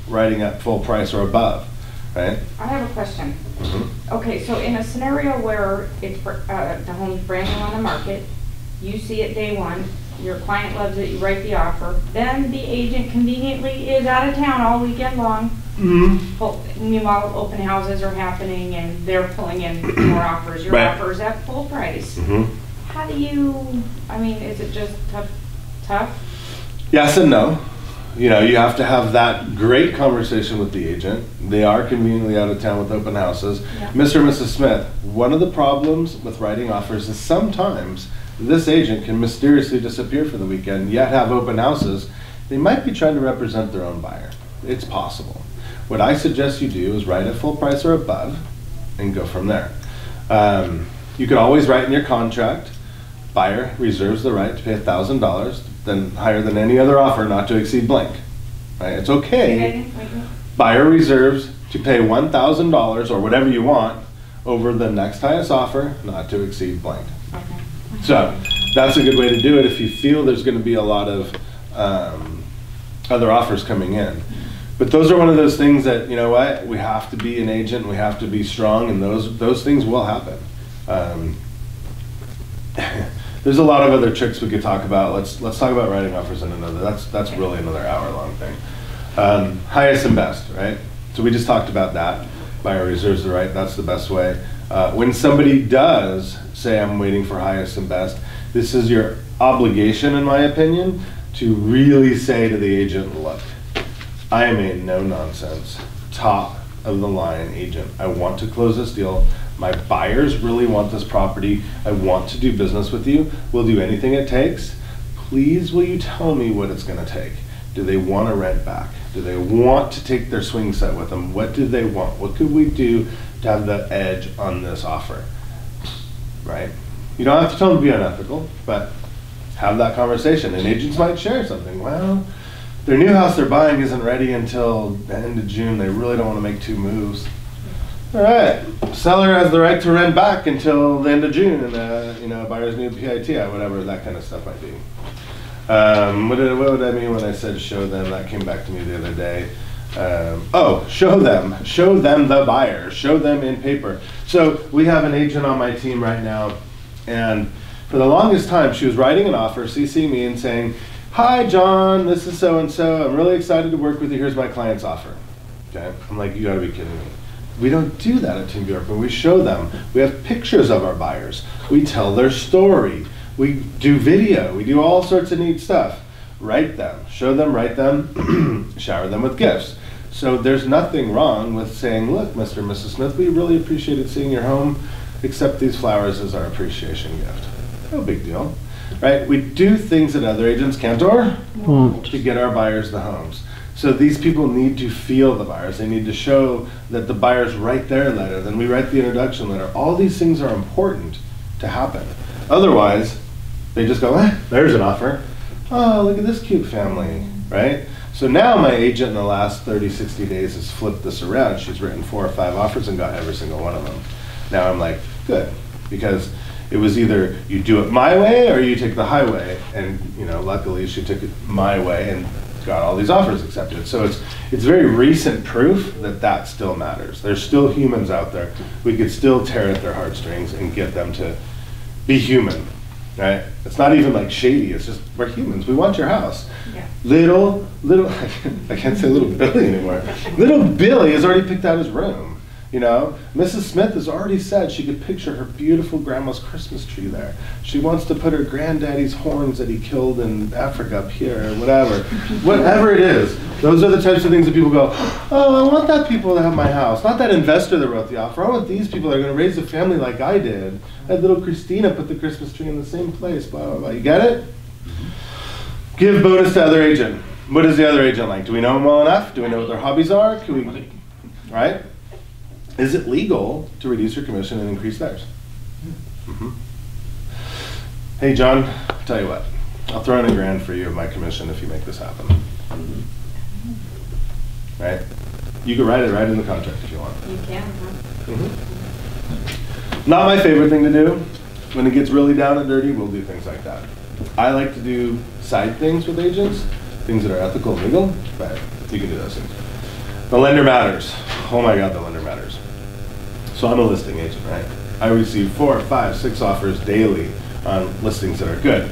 writing at full price or above, right? I have a question. Mm-hmm. Okay, so in a scenario where it's, br- uh, the home's brand new on the market, you see it day one, your client loves it, you write the offer, then the agent conveniently is out of town all weekend long. Mm-hmm. Well, meanwhile, open houses are happening and they're pulling in more offers. Your Right. offer is at full price. Mm-hmm. How do you, I mean, is it just tough, tough? Yes and no. You know, you have to have that great conversation with the agent. They are conveniently out of town with open houses. Yeah. Mister and Missus Smith, one of the problems with writing offers is sometimes this agent can mysteriously disappear for the weekend, yet have open houses. They might be trying to represent their own buyer. It's possible. What I suggest you do is write at full price or above and go from there. Um, you could always write in your contract, buyer reserves the right to pay one thousand dollars, then higher than any other offer not to exceed blank. Right? It's okay. Buyer reserves to pay one thousand dollars or whatever you want over the next highest offer not to exceed blank. Okay. So that's a good way to do it if you feel there's going to be a lot of um, other offers coming in. But those are one of those things that, you know what, we have to be an agent, we have to be strong, and those those things will happen. Um, there's a lot of other tricks we could talk about. Let's let's talk about writing offers in another. That's that's really another hour long thing. Um, highest and best, right? So we just talked about that. Buyer reserves the right. That's the best way. Uh, when somebody does say, I'm waiting for highest and best, this is your obligation, in my opinion, to really say to the agent, look, I am a no-nonsense, top-of-the-line agent. I want to close this deal. My buyers really want this property. I want to do business with you. We'll do anything it takes. Please, will you tell me what it's going to take? Do they want to rent back? Do they want to take their swing set with them? What do they want? What could we do to have the edge on this offer? Right? You don't have to tell them to be unethical, but have that conversation. And agents might share something. Well, their new house they're buying isn't ready until the end of June. They really don't want to make two moves. All right, seller has the right to rent back until the end of June, and uh, you know, buyer's new P I T I, whatever that kind of stuff might be. Um, what, did, what would I mean when I said show them? That came back to me the other day. Um, oh, show them, show them the buyer, show them in paper. So we have an agent on my team right now, and for the longest time, she was writing an offer, CCing me and saying, hi, John, this is so-and-so. I'm really excited to work with you. Here's my client's offer. Okay, I'm like, you gotta be kidding me. We don't do that at Team Bjorkman. We show them. We have pictures of our buyers. We tell their story. We do video. We do all sorts of neat stuff. Write them, show them, write them, shower them with gifts. So there's nothing wrong with saying, look, Mister and Missus Smith, we really appreciated seeing your home. Accept these flowers as our appreciation gift. No big deal. Right? We do things that other agents can't or won't to get our buyers the homes. So these people need to feel the buyers. They need to show that the buyers write their letter. Then we write the introduction letter. All these things are important to happen. Otherwise, they just go, eh, there's an offer. Oh, look at this cute family, right? So now my agent in the last thirty, sixty days has flipped this around. She's written four or five offers and got every single one of them. Now I'm like, good, because it was either you do it my way or you take the highway. And you know, luckily she took it my way and got all these offers accepted. So it's it's very recent proof that that still matters. There's still humans out there. We could still tear at their heartstrings and get them to be human, right? It's not even like shady. It's just we're humans. We want your house. Yeah. Little little I can't say little Billy anymore. Little Billy has already picked out his room. You know, Missus Smith has already said she could picture her beautiful grandma's Christmas tree there. She wants to put her granddaddy's horns that he killed in Africa up here, or whatever. Whatever it is, those are the types of things that people go, oh, I want that people to have my house. Not that investor that wrote the offer. I want these people that are going to raise a family like I did. I had little Christina put the Christmas tree in the same place, blah, blah, blah. You get it? Give bonus to other agent. What is the other agent like? Do we know them well enough? Do we know what their hobbies are? Can we, right? Is it legal to reduce your commission and increase theirs? Mm-hmm. Hey, John, tell you what, I'll throw in a grand for you of my commission if you make this happen. Mm-hmm. Right? You can write it right in the contract if you want. You can, huh? Mm-hmm. Not my favorite thing to do. When it gets really down and dirty, we'll do things like that. I like to do side things with agents, things that are ethical and legal, but you can do those things. The lender matters. Oh my God, the lender matters. So I'm a listing agent, right? I receive four, five, six offers daily on listings that are good.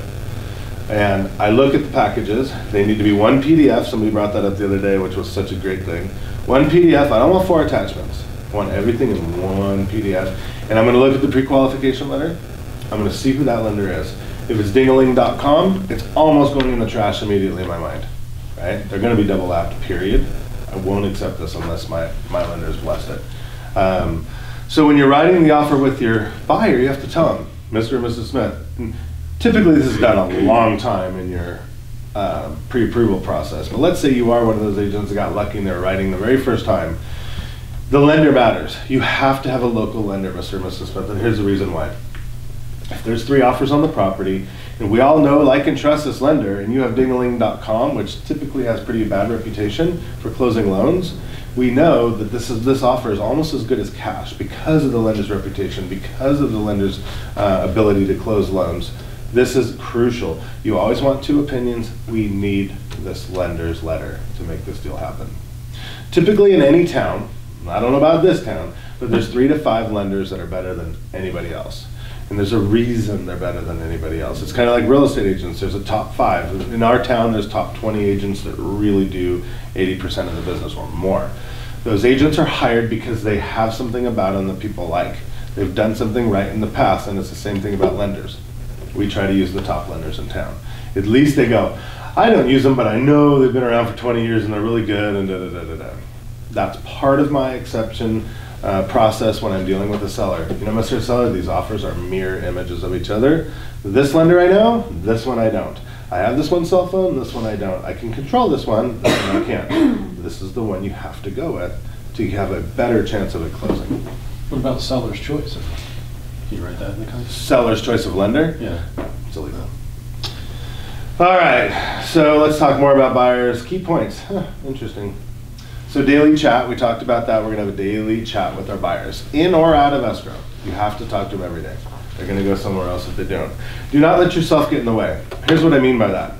And I look at the packages. They need to be one P D F. Somebody brought that up the other day, which was such a great thing. One P D F. I don't want four attachments. I want everything in one P D F. And I'm going to look at the pre-qualification letter. I'm going to see who that lender is. If it's dingaling dot com, it's almost going in the trash immediately in my mind, right? They're going to be double lapped, period. I won't accept this unless my, my lender has blessed it. Um, so when you're writing the offer with your buyer, you have to tell them, Mister and Missus Smith. And typically this is done a long time in your uh, pre-approval process, but let's say you are one of those agents that got lucky and they're writing the very first time. The lender matters. You have to have a local lender, Mister and Missus Smith, and here's the reason why. If there's three offers on the property, and we all know, like, and trust this lender, and you have dingaling dot com, which typically has pretty bad reputation for closing loans, we know that this is this offer is almost as good as cash because of the lender's reputation, because of the lender's uh, ability to close loans. This is crucial. You always want two opinions. We need this lender's letter to make this deal happen. Typically in any town, I don't know about this town, but there's three to five lenders that are better than anybody else. And there's a reason they're better than anybody else. It's kind of like real estate agents. There's a top five. In our town, there's top twenty agents that really do eighty percent of the business or more. Those agents are hired because they have something about them that people like. They've done something right in the past, and it's the same thing about lenders. We try to use the top lenders in town. At least they go, I don't use them, but I know they've been around for twenty years and they're really good, and da da da da da. That's part of my exception uh, process when I'm dealing with a seller. You know, Mister Seller, these offers are mirror images of each other. This lender I know, this one I don't. I have this one cell phone, this one I don't. I can control this one, this one I can't. This is the one you have to go with to have a better chance of it closing. What about seller's choice? Can you write that in the contract? Seller's choice of lender? Yeah. It's illegal. All right, so let's talk more about buyers. Key points. Huh, interesting. So daily chat, we talked about that. We're gonna have a daily chat with our buyers, in or out of escrow. You have to talk to them every day. They're gonna go somewhere else if they don't. Do not let yourself get in the way. Here's what I mean by that.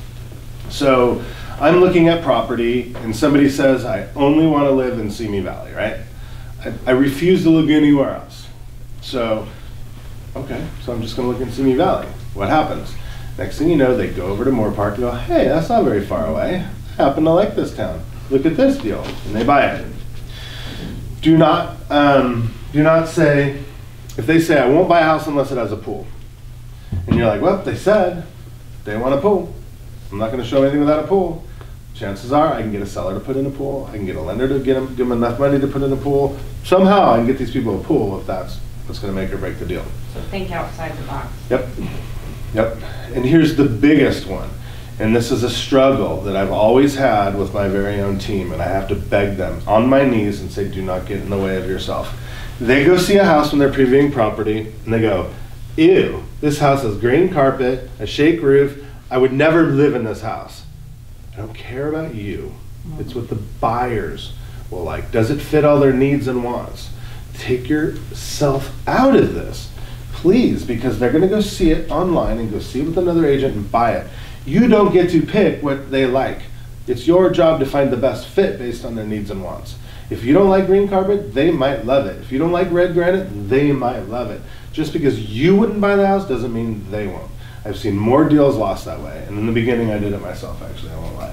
So I'm looking at property and somebody says, I only wanna live in Simi Valley, right? I, I refuse to look anywhere else. So, okay, so I'm just gonna look in Simi Valley. What happens? Next thing you know, they go over to Moore Park and go, hey, that's not very far away. I happen to like this town. Look at this deal, and they buy it. Do not, um, do not say, if they say, I won't buy a house unless it has a pool. And you're like, well, they said they want a pool. I'm not gonna show anything without a pool. Chances are I can get a seller to put in a pool. I can get a lender to get them, give them enough money to put in a pool. Somehow I can get these people a pool if that's what's gonna make or break the deal. So think outside the box. Yep, yep. And here's the biggest one. And this is a struggle that I've always had with my very own team, and I have to beg them on my knees and say, do not get in the way of yourself. They go see a house when they're previewing property, and they go, ew, this house has green carpet, a shake roof. I would never live in this house. I don't care about you. It's what the buyers will like. Does it fit all their needs and wants? Take yourself out of this, please, because they're gonna go see it online and go see it with another agent and buy it. You don't get to pick what they like. It's your job to find the best fit based on their needs and wants. If you don't like green carpet, they might love it. If you don't like red granite, they might love it. Just because you wouldn't buy the house doesn't mean they won't. I've seen more deals lost that way. And in the beginning, I did it myself, actually, I won't lie.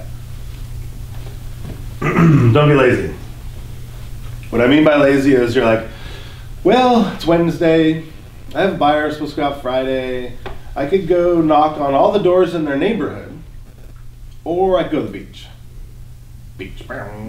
Don't be lazy. What I mean by lazy is you're like, well, it's Wednesday. I have a buyer supposed to go out Friday. I could go knock on all the doors in their neighborhood, or I could go to the beach. Beach.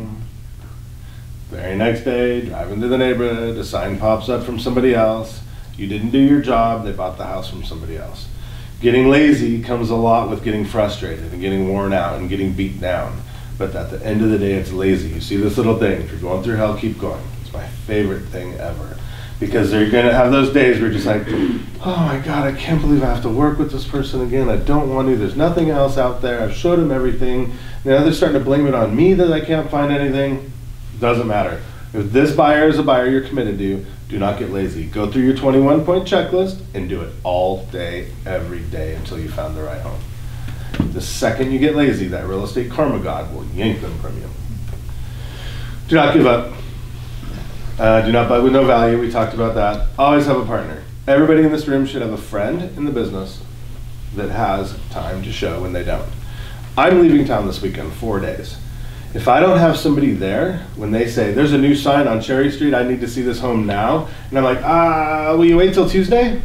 Very next day, driving to the neighborhood, a sign pops up from somebody else. You didn't do your job, they bought the house from somebody else. Getting lazy comes a lot with getting frustrated and getting worn out and getting beat down. But at the end of the day, it's lazy. You see this little thing, if you're going through hell, keep going. It's my favorite thing ever. Because they're gonna have those days where you're just like, oh my God, I can't believe I have to work with this person again. I don't want to, there's nothing else out there. I've showed them everything. Now they're starting to blame it on me that I can't find anything. Doesn't matter. If this buyer is a buyer you're committed to, do not get lazy. Go through your twenty-one point checklist and do it all day, every day until you found the right home. The second you get lazy, that real estate karma god will yank them from you. Do not give up. Uh, do not buy with no value. We talked about that. Always have a partner. Everybody in this room should have a friend in the business that has time to show when they don't. I'm leaving town this weekend, four days. If I don't have somebody there, when they say, there's a new sign on Cherry Street, I need to see this home now, and I'm like, ah, will you wait till Tuesday?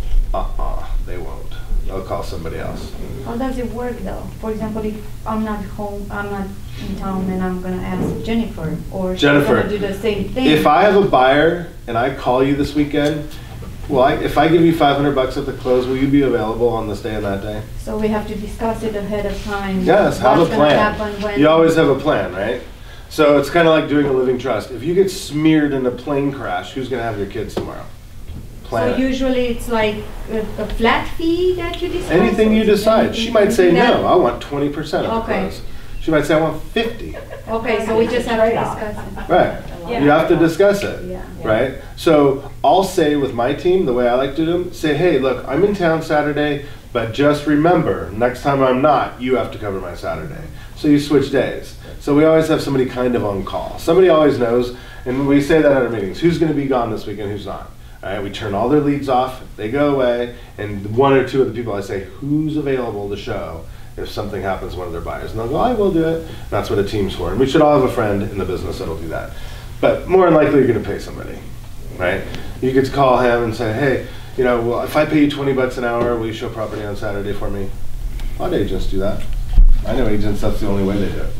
Uh-uh, they won't. They'll call somebody else. How does it work though? For example, if I'm not home, I'm not in town, and I'm gonna ask Jennifer, or she's Jennifer, gonna do the same thing. If I have a buyer and I call you this weekend, well, I, if I give you five hundred bucks at the close, will you be available on this day and that day? So we have to discuss it ahead of time. Yes, have a What's gonna plan. happen when- You always have a plan, right? So it's kind of like doing a living trust. If you get smeared in a plane crash, who's going to have your kids tomorrow? Plan So it. usually it's like a, a flat fee that you decide? Anything you decide. She might say, Anything no, I want twenty percent of the Okay. close. She might say, I want fifty. that- Okay, so we just have to discuss it. Right. Yeah. You have to discuss it. Yeah. Right? So I'll say with my team, the way I like to do them, say, hey, look, I'm in town Saturday, but just remember, next time I'm not, you have to cover my Saturday. So you switch days. So we always have somebody kind of on call. Somebody always knows, and we say that at our meetings, who's going to be gone this weekend, who's not. All right, we turn all their leads off, they go away, and one or two of the people I say, who's available to show if something happens to one of their buyers? And they'll go, I will do it. And that's what a team's for. And we should all have a friend in the business that'll do that. But more than likely, you're going to pay somebody, right? You could call him and say, hey, you know, well, if I pay you twenty bucks an hour, will you show property on Saturday for me? A lot of agents do that. I know agents, that's the only way they do it.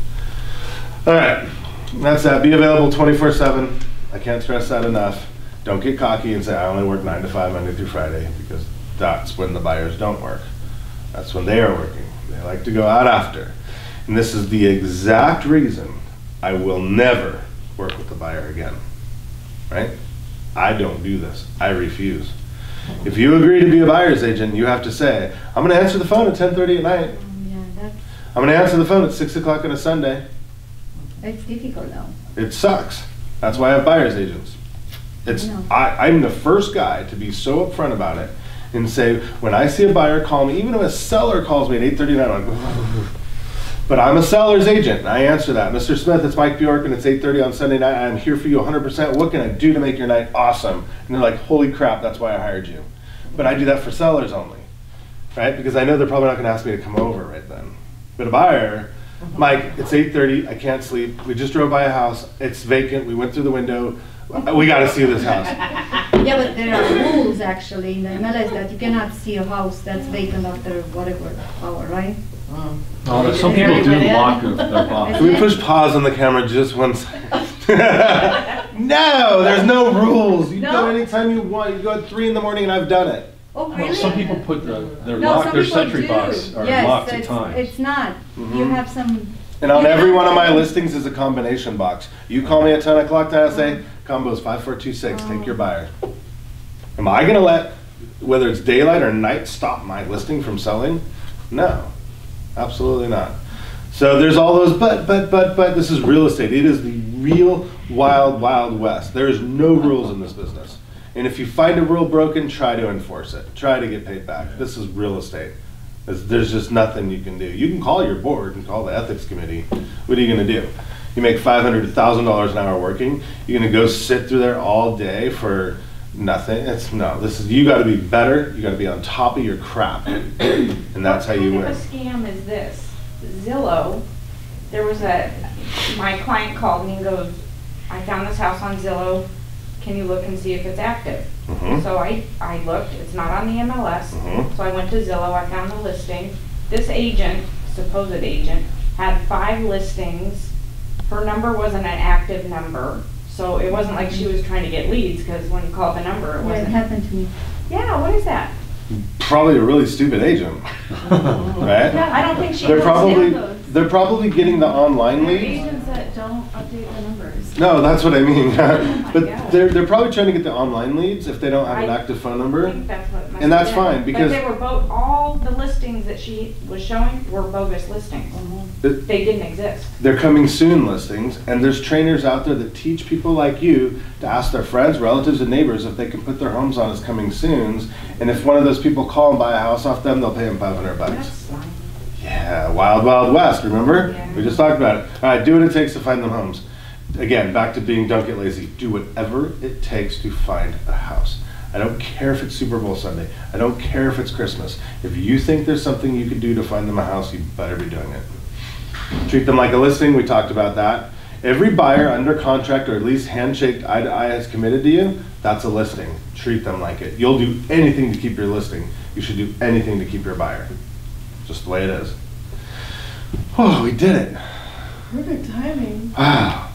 All right, that's that. Be available twenty-four seven. I can't stress that enough. Don't get cocky and say, I only work nine to five, Monday through Friday, because that's when the buyers don't work. That's when they are working. They like to go out after. And this is the exact reason I will never work with the buyer again, right? I don't do this. I refuse. If you agree to be a buyer's agent, you have to say, I'm going to answer the phone at ten thirty at night. Yeah, that's, I'm going to answer the phone at six o'clock on a Sunday. it's difficult though. It sucks. That's why I have buyer's agents. It's No. I, I'm the first guy to be so upfront about it and say, when I see a buyer call me, even if a seller calls me at eight thirty at night, I'm like, but I'm a seller's agent, and I answer that. Mister Smith, it's Mike Bjork, and it's eight thirty on Sunday night. I'm here for you one hundred percent. What can I do to make your night awesome? And they're like, holy crap, that's why I hired you. But I do that for sellers only, right? Because I know they're probably not going to ask me to come over right then. But a buyer, Mike, it's eight thirty, I can't sleep. We just drove by a house. It's vacant. We went through the window. We got to see this house. Yeah, but there are rules actually in the M L S that you cannot see a house that's vacant after whatever hour, right? Oh, some people do lock their box. Can we push pause on the camera just one second? No, there's no rules. You No? go anytime you want. You go at three in the morning and I've done it. Oh, Well, really? some people put the, their No, lock, some their people sentry do. box are Yes, locked at it's- times. It's not. You Mhm. have some. And on you every have one of my to- listings is a combination box. You call me at ten o'clock tonight, I say, combos five, four, two, six, take your buyer. Am I gonna let, whether it's daylight or night, stop my listing from selling? No, absolutely not. So there's all those, but, but, but, but, this is real estate. It is the real wild, wild west. There is no rules in this business. And if you find a rule broken, try to enforce it. Try to get paid back. This is real estate. There's, there's just nothing you can do. You can call your board and call the ethics committee. What are you gonna do? You make five hundred thousand dollars an hour working, you're gonna go sit through there all day for nothing? It's, no, this is, you gotta be better, you gotta be on top of your crap. And that's how you What win. kind of a scam is this? Zillow, there was a, my client called me and goes, I found this house on Zillow, can you look and see if it's active? Mhm. So I, I looked, it's not on the M L S, Mhm. so I went to Zillow, I found the listing. This agent, supposed agent, had five listings. Her number wasn't an active number, so it wasn't like she was trying to get leads, because when you called the number, it Yeah, it wasn't. happened to me. Yeah, what is that? Probably a really stupid agent, right? Yeah, I don't think she They're knows probably, those. they're probably getting the online There are leads. agents that don't update the numbers. No, that's what I mean. But God. they're, they're probably trying to get the online leads if they don't have an I active phone I number. think that's what it must And that's have been. fine, because- But they were both, all the listings that she was showing were bogus listings. It- They didn't exist. They're coming soon listings, and there's trainers out there that teach people like you to ask their friends, relatives, and neighbors if they can put their homes on as coming soons. And if one of those people call and buy a house off them, they'll pay them five hundred bucks. That's slimy. Yeah, wild, wild west, remember? Yeah. We just talked about it. All right, do what it takes to find them homes. Again, back to being don't get lazy. Do whatever it takes to find a house. I don't care if it's Super Bowl Sunday. I don't care if it's Christmas. If you think there's something you can do to find them a house, you better be doing it. Treat them like a listing. We talked about that. Every buyer under contract or at least handshaked eye to eye has committed to you. That's a listing. Treat them like it. You'll do anything to keep your listing. You should do anything to keep your buyer. Just the way it is. Oh, we did it. Perfect timing. Wow.